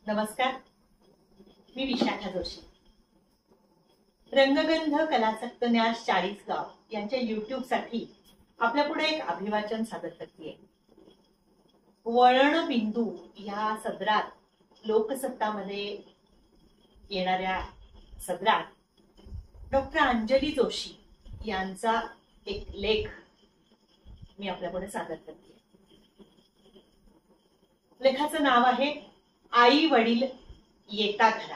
नमस्कार, मी विशाखा जोशी. रंगगंध कलासक्त न्यास चाळीसगाव यांच्या युट्यूब साठी आपल्या पुढे एक अभिवाचन सादर करते. वळण बिंदू या सदरात लोकसत्तामध्ये येणाऱ्या सदरात डॉक्टर अंजली जोशी यांचा एक लेख मी आपल्या पुढे सादर करते. लेखाचं नाव आहे आई वडील येता घरा.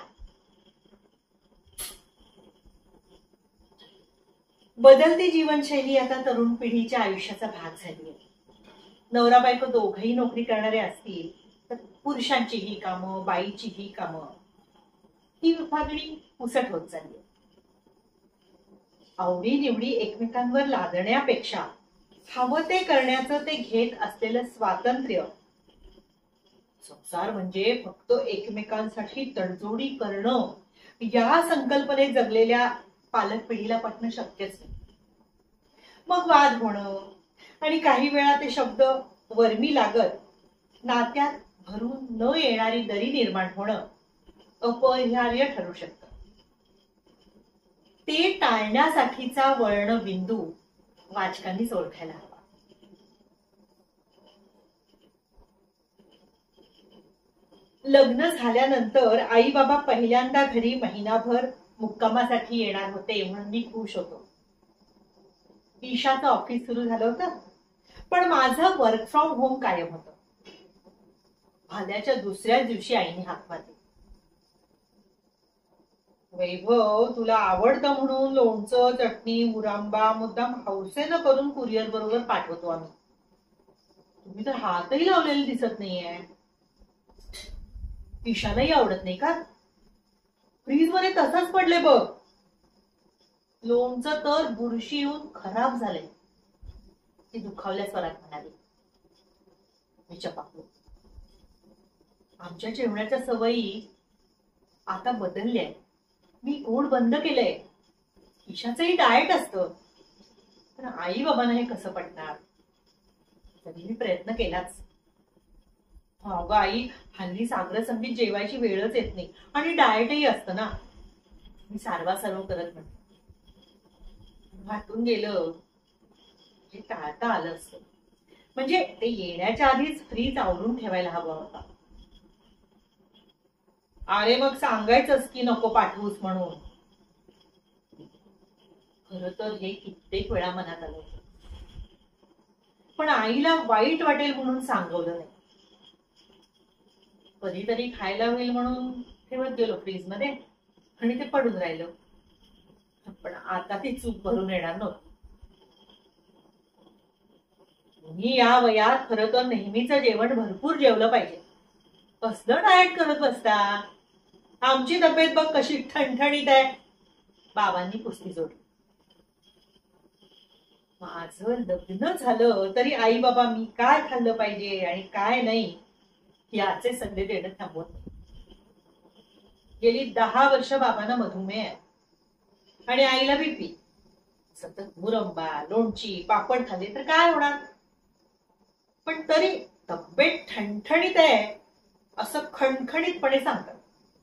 बदलती जीवनशैली आता तरुण पिढीच्या आयुष्याचा भाग झाली आहे. नवरा बायको दोघही नोकरी करणारे असतील तर पुरुषांची ही कामं, बाईची ही कामं, ही विभागणी पुसट होत चालली आहे. आवडी निवडी एकमेकांवर लादण्यापेक्षा हवं ते करण्याचं ते घेत असलेलं स्वातंत्र्य, संसार म्हणजे फक्त एकमेकांसाठी तडजोडी करणं, या संकल्पनेत जगलेल्या पालक पिढीला पटणं शक्यच नाही. मग वाद होणं आणि काही वेळा ते शब्द वर्मी लागत नात्यात भरून न येणारी दरी निर्माण होणं अपरिहार्य ठरू शकतं. ते टाळण्यासाठीचा वळण बिंदू वाचकांनीच ओळखायला हवा. लग्न झाल्यानंतर आई बाबा पहिल्यांदा घरी महिनाभर मुक्कामासाठी येणार होते म्हणून मी खुश होतो. ईशाचं ऑफिस सुरू झालं होतं, पण माझं वर्क फ्रॉम होम कायम होतं. भाल्याच्या दुसऱ्याच दिवशी आईने हाक मारली. वैभव, तुला आवडतं म्हणून लोणचं, चटणी, मुरांबा मुद्दाम हौसेनं करून कुरिअर बरोबर पाठवतो आम्ही. तुम्ही तर हातही लावलेले दिसत नाहीये. ईशालाही आवडत नाही का? फ्रीज मध्ये तसंच पडले बघ. लोणचं तर बुरशी येऊन खराब झाले. ती दुखावल्या स्वरात म्हणाली. मी चपाकलो. आमच्या जेवणाच्या सवयी आता बदलल्या. मी गोड बंद केलंय. ईशाचंही डाएट असतं, पण आई बाबांना हे कसं पटणार? तरी मी प्रयत्न केलाच. अगं आई, हल्ली सागर संगीत जेवायची वेळच येत नाही आणि डाएटही असतं ना. मी सारवा सर्व करत म्हणते. वाटून गेलं हे टाळता आलं असतं. म्हणजे ते येण्याच्या आधीच फ्रीज आवरून ठेवायला हवा होता. अरे मग सांगायचंच की नको पाठवूस म्हणून. खरं तर हे कित्येक वेळा मनात आलं होतं, पण आईला वाईट वाटेल म्हणून सांगवलं नाही. कधीतरी खायला होईल म्हणून ठेवत गेलो फ्रीज मध्ये आणि ते पडून राहिलं. पण आता ती चूक भरून येणार नव्हती. तुम्ही या वयात खरं तर नेहमीचं जेवण भरपूर जेवलं पाहिजे. कसलं डाएट करत बसता? आमची तब्येत बघ कशी ठणठणीत आहे. बाबांनी कुस्ती जोडली. माझं लग्न झालं तरी आई बाबा मी काय खाल्लं पाहिजे आणि काय नाही याचे सल्ले देणं थांबवत नाही. गेली 10 वर्ष बाबांना मधुमेह आहे आणि आईला बीपी. सतत मुरंबा, लोणची, पापड खाल्ले तर काय होणार? पण तरी तब्येत ठणठणीत आहे असं खणखणीतपणे सांगतात.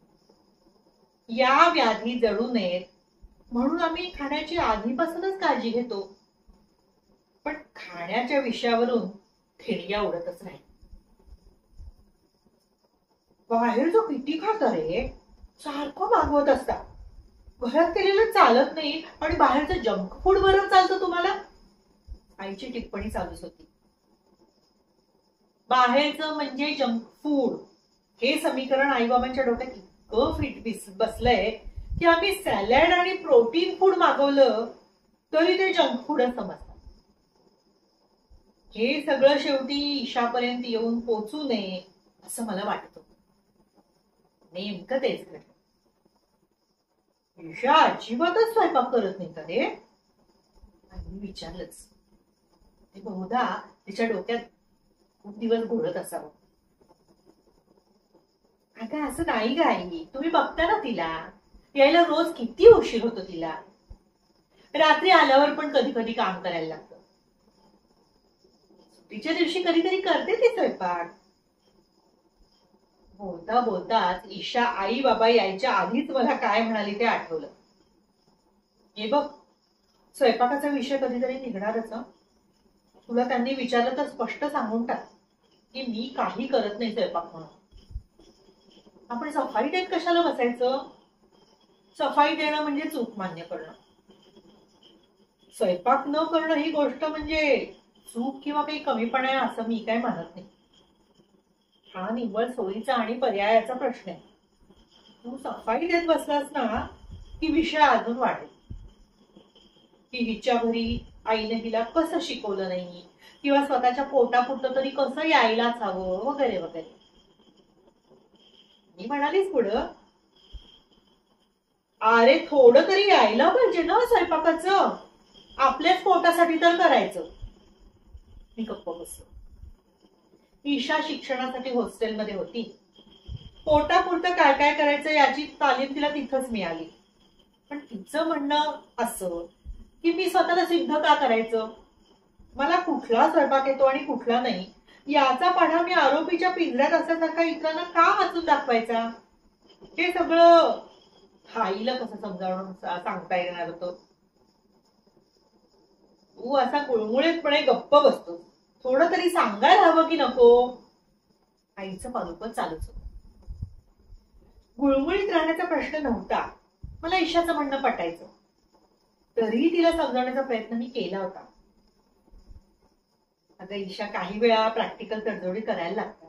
या व्याधी जळू नयेत म्हणून आम्ही खाण्याची आधीपासूनच काळजी घेतो. पण खाण्याच्या विषयावरून ठिणग्या उडतच राहील. बाहेरचं किती खाता रे? सारखं मागवत असता. घरात केलेलं चालत नाही आणि बाहेरचं जंक फूड बरं चालतं तुम्हाला? आईची टिप्पणी चालूच होती. बाहेरचं म्हणजे जंक फूड हे समीकरण आई बाबांच्या डोक्यात इतकं फिट बसलंय की आम्ही सॅलड आणि प्रोटीन फूड मागवलं तरी ते जंक फूडच समजतात. हे सगळं शेवटी ईशापर्यंत येऊन पोचू नये असं मला वाटतं. नेमकं तेच घडलं. ईशा अजिबातच स्वयंपाक करत नाही का रे? आणि मी विचारलंच. ते बहुधा तिच्या डोक्यात खूप दिवस घोळत असावं. अगं असं नाही ग आई, तुम्ही बघता ना तिला. यायला रोज किती उशीर होतो तिला. रात्री आल्यावर पण कधी कधी काम करायला लागतं. सुट्टीच्या दिवशी कधीतरी करते ती स्वयंपाक. बोलता बोलताच ईशा आई बाबा यायच्या आधीच मला काय म्हणाली ते आठवलं. हे बघ, स्वयंपाकाचा विषय कधीतरी निघणारच. तुला त्यांनी विचारलं तर स्पष्ट सांगून टाक की मी काही करत नाही स्वयंपाक म्हणून. आपण सफाई देत कशाला बसायचं? सफाई देणं म्हणजे चूक मान्य करणं. स्वयंपाक न करणं ही गोष्ट म्हणजे चूक किंवा काही कमीपणा आहे असं मी काय मानत नाही. हा निव्वळ सोयीचा आणि पर्यायाचा प्रश्न आहे. तू सफाई देत बसलास ना की विषय अजून वाढेल. की हिच्या घरी आईने हिला कसं शिकवलं नाही किंवा स्वतःच्या पोटापुरतं तरी कसं यायलाच हवं वगैरे वगैरे. मी म्हणालीच पुढं, अरे थोडं तरी यायला पाहिजे ना स्वयंपाकाचं, आपल्याच पोटासाठी तर करायचं. मी गप्प बसलो. ईशा शिक्षणासाठी हॉस्टेलमध्ये होती. पोटापुरतं काय काय करायचं याची तालीम तिला तिथंच मिळाली. पण तिचं म्हणणं असं की मी स्वतःला सिद्ध का करायचं, मला कुठला स्वयंपाक येतो आणि कुठला नाही याचा पाढा मी आरोपीच्या पिंजऱ्यात असल्यासारखा इतरांना का वाचून दाखवायचा. हे सगळं आईला कसं समजावून सांगता येणार होतं. तू असा गुळमुळीतपणे गप्प बसतो, थोडं तरी सांगायला हवं की नको. आईचं पालुपच चालूच होतं. गुळमुळीत राहण्याचा प्रश्न नव्हता, मला ईशाचं म्हणणं पटायचं. तरीही तिला समजावण्याचा प्रयत्न मी केला होता. अगं ईशा, काही वेळा प्रॅक्टिकल तडजोडी करायला लागतात.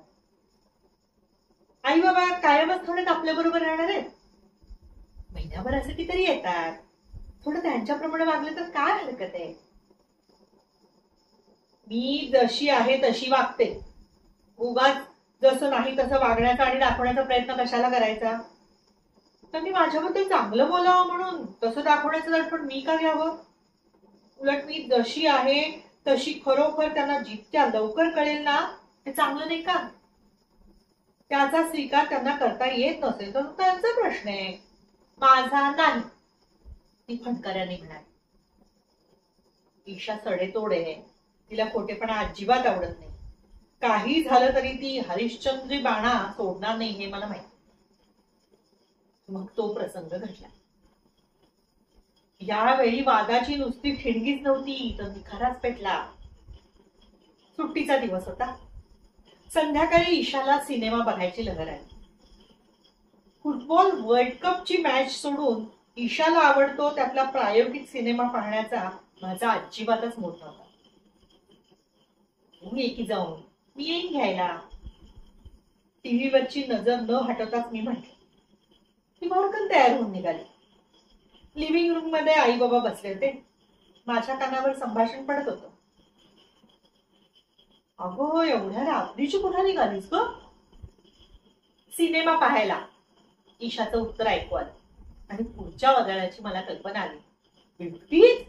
आई बाबा कायमच थोडं आपल्या बरोबर राहणार आहेत, महिन्याभरासाठी तरी येतात. थोडं त्यांच्याप्रमाणे वागलं तर काय हरकत आहे. मी जशी आहे तशी वागते, उगाच जसं नाही तसं वागण्याचा आणि दाखवण्याचा प्रयत्न कशाला करायचा. त्यांनी माझ्याबद्दल चांगलं बोलावं म्हणून तसं दाखवण्याचं दडपण मी का घ्यावं. उलट मी जशी आहे तशी खरोखर त्यांना जितक्या लवकर कळेल ना ते चांगलं नाही का. त्याचा स्वीकार त्यांना करता येत नसेल तर त्यांचा प्रश्न आहे, माझा नाही. ती फटकाऱ्याने म्हणाली. ईशा सडेतोड आहे, तिला खोटेपणा अजिबात आवडत नाही. काही झालं तरी ती हरिश्चंद्री बाणा सोडणार नाही हे मला माहिती. मग तो प्रसंग घडला. यावेळी वादाची नुसती ठिणगीच नव्हती तर निखाराच पेटला. सुट्टीचा दिवस होता. संध्याकाळी ईशाला सिनेमा बघायची लहर आली. फुटबॉल वर्ल्ड कपची मॅच सोडून ईशाला आवडतो त्यातला प्रायोगिक सिनेमा पाहण्याचा माझा अजिबातच मूड नव्हता. तू ये की जाऊन, मी येईन घ्यायला. टीव्हीवरची नजर न हटवताच मी म्हटले. ती भरकन तयार होऊन निघाली. लिव्हिंग रूम मध्ये आई बाबा बसले होते. माझ्या कानावर संभाषण पडत होतं. अगं एवढ्या रात्रीची कुठे निघालीस ग? सिनेमा पाहायला, ईशाचं उत्तर ऐकू आलं आणि पुढच्या वगळ्याची मला कल्पना आली. बिलटीच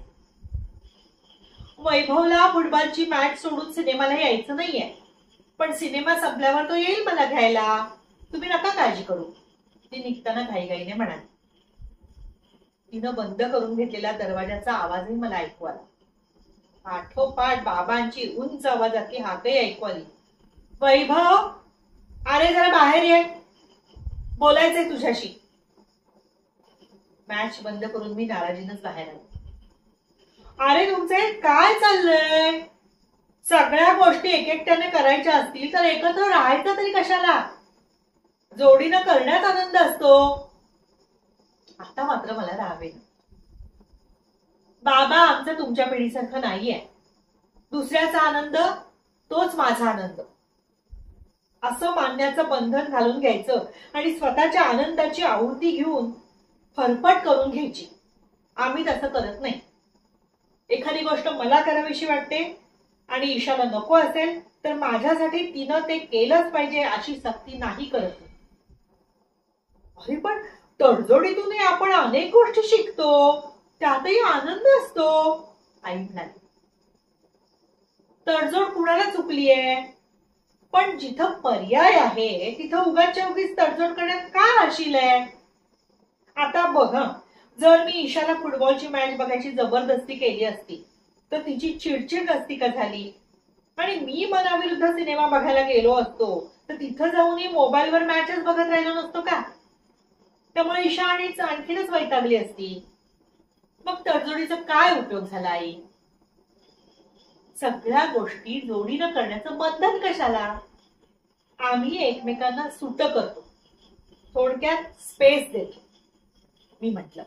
वैभवला फुटबॉलची मॅच सोडून सिनेमाला यायचं नाहीये, पण सिनेमा संपल्यावर तो येईल मला घ्यायला. तुम्ही नका काळजी करू, ती निघताना घाईघाईने म्हणाली. तिनं बंद करून घेतलेला दरवाजाचा आवाजही मला ऐकू आला. पाठोपाठ बाबांची उंच आवाजातली हाकही ऐकू आली. वैभव, अरे जरा बाहेर ये, बोलायचंय तुझ्याशी. मॅच बंद करून मी नाराजीनच बाहेर आले. अरे तुमचे काय चाललंय? सगळ्या गोष्टी एकट्याने करायच्या असतील तर एकत्र राहायचं तरी कशाला? जोडीनं करण्यात आनंद असतो. आता मात्र मला राहावे. बाबा आमचं तुमच्या पिढीसारखं नाहीये. दुसऱ्याचा आनंद तोच माझा आनंद असं मानण्याचं बंधन घालून घ्यायचं आणि स्वतःच्या आनंदाची आहुती घेऊन फरफट करून घ्यायची. आम्ही तसं करत नाही. एखादी गोष्ट मला करावीशी वाटते आणि ईशाला नको असेल तर माझ्यासाठी तिनं ते केलंच पाहिजे अशी सक्ती नाही करत. अरे पण तडजोडीतून आपण अनेक गोष्टी शिकतो, त्यातही आनंद असतो, आई म्हणाली. तडजोड कुणाला चुकलीये, पण जिथं पर्याय आहे तिथं उगाचच्या उगीच तडजोड करण्यात काय हशील आहे. आता बघ, जर मी ईशाला फुटबॉलची मॅच बघायची जबरदस्ती केली असती तर तिची चिडचिड असती का झाली, आणि मी मनाविरुद्ध सिनेमा बघायला गेलो असतो तर तिथं जाऊनही मोबाईलवर मॅचच बघत राहिलो नसतो का? त्यामुळे ईशा आणखीनच वैतागली असती. मग तडजोडीचा काय उपयोग झाला आई? सगळ्या गोष्टी जोडीनं करण्याचं बंधन कशाला? आम्ही एकमेकांना सुट करतो, थोडक्यात स्पेस देतो. मी म्हटलं,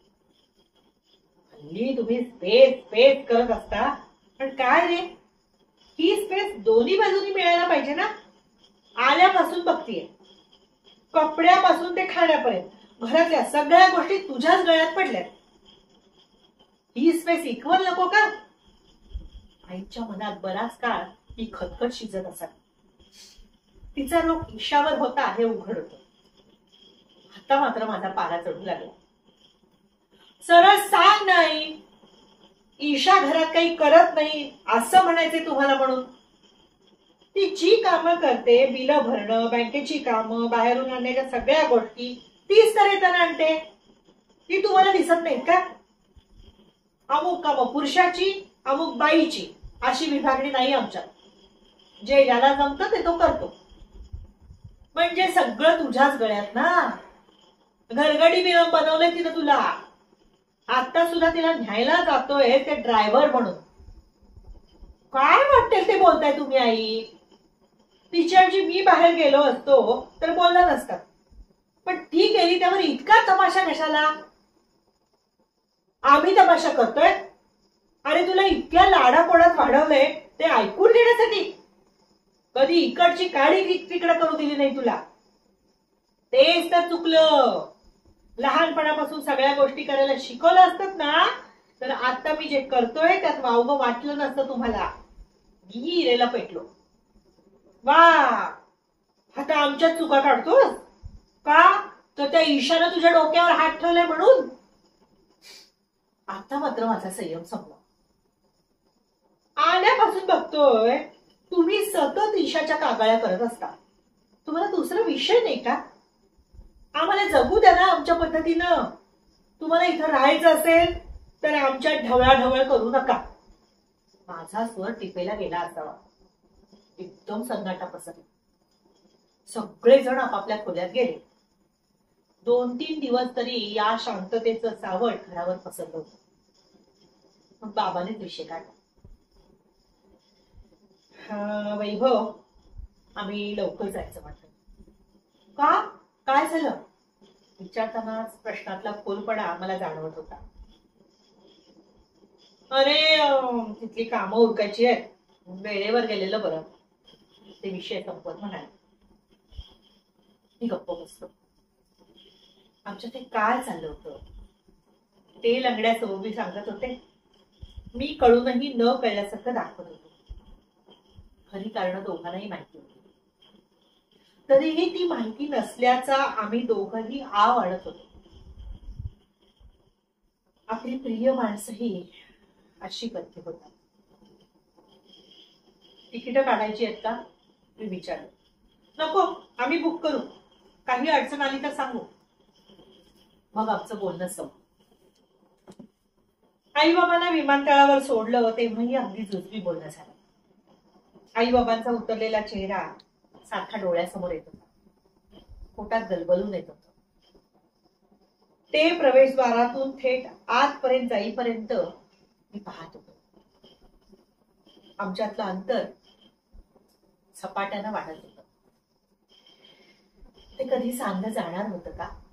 हल्ली तुम्ही स्पेस स्पेस करत असता, पण काय रे, ही स्पेस दोन्ही बाजूनी मिळायला पाहिजे ना. आल्यापासून बघतीये, कपड्यापासून ते खाण्यापर्यंत घरातल्या सगळ्या गोष्टी तुझ्याच गळ्यात पडल्यात. ही स्पेस इक्वल नको का? आईच्या मनात बराच काळ ही खतखत शिजत असत. तिचा रोग ईशावर होता हे उघड होत. आता मात्र माझा पारा चढू लागला. सरळ सांग नाही, ईशा घरात काही करत नाही असं म्हणायचे तुम्हाला म्हणून? ती जी कामं करते, बिलं भरणं, बँकेची कामं, बाहेरून आणण्याच्या सगळ्या गोष्टी तीच तर येताना आणते. ती तुम्हाला दिसत नाहीत का? अमुक कामं पुरुषाची, अमुक बाईची अशी विभागणी नाही आमच्यात. जे ज्याला जमतं ते तो करतो. म्हणजे सगळं तुझ्याच गळ्यात ना. घरगडी बनवलंय तिनं तुला. आता सुद्धा तिला न्यायला जातोय ते ड्रायव्हर म्हणून. काय वाटेल ते बोलताय तुम्ही आई? तिच्याऐवजी मी बाहेर गेलो असतो तर बोलला नसतात, पण ती गेली त्यावर इतका तमाशा कशाला? आम्ही तमाशा करतोय? अरे तुला इतक्या लाडापोडात वाढवलंय ते ऐकून घेण्यासाठी. कधी इकडची काळी तिकडे करू दिली नाही तुला. तेच तर चुकलं. लहानपणापासून सगळ्या गोष्टी करायला शिकवलं असतात ना, तर आता मी जे करतोय त्यात वावगं वाटलं नसतं तुम्हाला. मी हिरेला पेटलो. वा, आता आमच्यात चुका काढतोस का? तर त्या ईशानं तुझ्या डोक्यावर हात ठेवलाय म्हणून? आता मात्र माझा संयम संपला. आल्यापासून बघतोय तुम्ही सतत ईशाच्या कागाळ्या करत असता. तुम्हाला दुसरा विषय नाही का? आम्हाला जगू द्या ना आमच्या पद्धतीनं. तुम्हाला इथं राहायचं असेल तर आमच्या ढवळाढवळ करू नका. माझा स्वर टिपेला गेला असावा. एकदम सन्नाटा पसरला. सगळेजण आपापल्या खोल्यात गेले. 2-3 दिवस तरी या शांततेचं सावट घरावर पसरलं होतं. मग बाबानेच विषय काढला. वैभव, आम्ही लवकर जायचं म्हटलं. का? काय झालं? विचारतानाच प्रश्नातला खोलपणा मला जाणवत होता. अरे तिथली कामं उरकायची आहेत, वेळेवर गेलेलं बरं, ते विषय संपत म्हणाले. मी गप्प बसतो. आमच्या ते काय चाललं होतं ते लंगड्या सोबी सांगत होते. मी कळूनही न कळल्यासारखं दाखवत होतो. खरी कारण दोघांनाही माहिती होती. तरीही ती माहिती नसल्याचा आम्ही दोघंही आव आणत होतो. आपली प्रिय माणसंही अशी कथ्य होतात. तिकीट काढायची आहेत का? मी विचारलं. नको, आम्ही बुक करू. काही अडचण आली तर सांगू. मग आमचं बोलणं संपलं. आई बाबांना विमानतळावर सोडलं तेव्हाही अगदी जुजबी बोलणं झालं. आई बाबांचा उतरलेला चेहरा सारखा डोळ्यासमोर येत होता. पोटात गलबलून येत होत. ते प्रवेशद्वारातून थेट आतपर्यंत जाईपर्यंत मी पाहत होतो. आमच्यातलं अंतर झपाट्यानं वाढत होतं. ते कधी सांगलं जाणार होतं का?